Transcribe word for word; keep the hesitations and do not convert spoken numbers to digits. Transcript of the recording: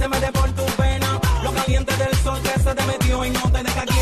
se mete por tu pena. Lo caliente del sol que se te metió y no te deja